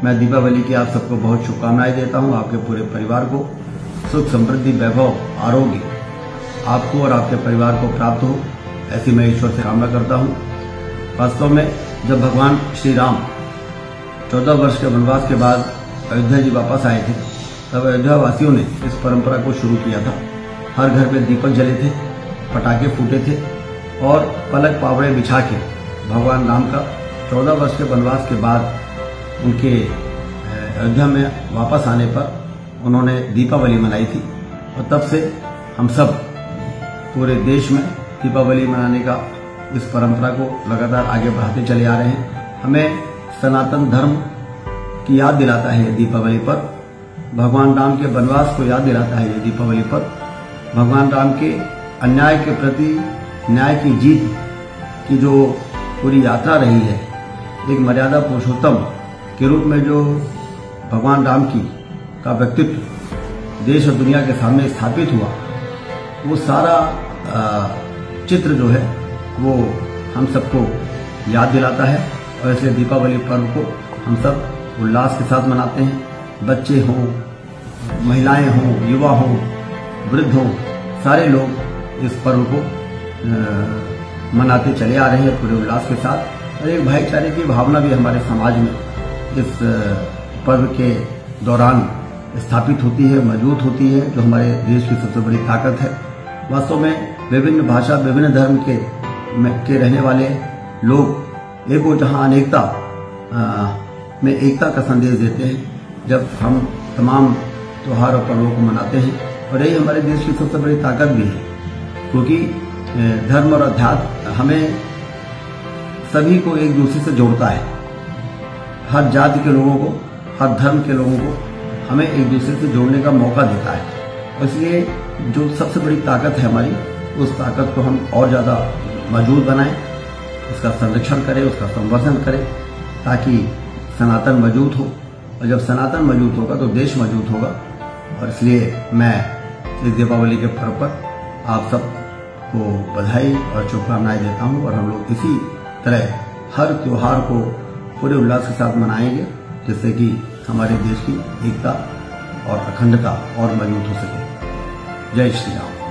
मैं दीपावली की आप सबको बहुत शुभकामनाएं देता हूं। आपके पूरे परिवार को सुख समृद्धि वैभव आरोग्य आपको और आपके परिवार को प्राप्त हो, ऐसी मैं ईश्वर से कामना करता हूं। वास्तव में जब भगवान श्री राम 14 वर्ष के वनवास के बाद अयोध्या जी वापस आए थे, तब अयोध्या वासियों ने इस परंपरा को शुरू किया था। हर घर में दीपक जले थे, पटाखे फूटे थे और पलक पावड़े बिछा के भगवान राम का 14 वर्ष के वनवास के बाद उनके अयोध्या में वापस आने पर उन्होंने दीपावली मनाई थी। और तब से हम सब पूरे देश में दीपावली मनाने का इस परंपरा को लगातार आगे बढ़ाते चले आ रहे हैं। हमें सनातन धर्म की याद दिलाता है ये दीपावली पर, भगवान राम के वनवास को याद दिलाता है ये दीपावली पर, भगवान राम के अन्याय के प्रति न्याय की जीत की जो पूरी यात्रा रही है, एक मर्यादा पुरुषोत्तम के रूप में जो भगवान राम का व्यक्तित्व देश और दुनिया के सामने स्थापित हुआ, वो सारा चित्र जो है वो हम सबको याद दिलाता है। और इसलिए दीपावली पर्व को हम सब उल्लास के साथ मनाते हैं। बच्चे हों, महिलाएं हों, युवा हों, वृद्ध हों, सारे लोग इस पर्व को मनाते चले आ रहे हैं पूरे उल्लास के साथ। और एक भाईचारे की भावना भी हमारे समाज में इस पर्व के दौरान स्थापित होती है, मजबूत होती है, जो हमारे देश की सबसे बड़ी ताकत है। वास्तव में विभिन्न भाषा, विभिन्न धर्म के रहने वाले लोग एक वो जहां अनेकता में एकता का संदेश देते हैं, जब हम तमाम त्योहार और पर्वों को मनाते हैं। और यही हमारे देश की सबसे बड़ी ताकत भी है, क्योंकि धर्म और अध्यात्म हमें सभी को एक दूसरे से जोड़ता है। हर जाति के लोगों को, हर धर्म के लोगों को हमें एक दूसरे से जोड़ने का मौका देता है। इसलिए जो सबसे बड़ी ताकत है हमारी, उस ताकत को हम और ज्यादा मजबूत बनाएं, उसका संरक्षण करें, उसका संवर्धन करें, ताकि सनातन मजबूत हो। और जब सनातन मजबूत होगा तो देश मजबूत होगा। और इसलिए मैं इस दीपावली के पर्व पर आप सबको बधाई और शुभकामनाएं देता हूं। और हम लोग इसी तरह हर त्योहार को पूरे उल्लास के साथ मनाएंगे, जिससे कि हमारे देश की एकता और अखंडता और मजबूत हो सके। जय श्री राम।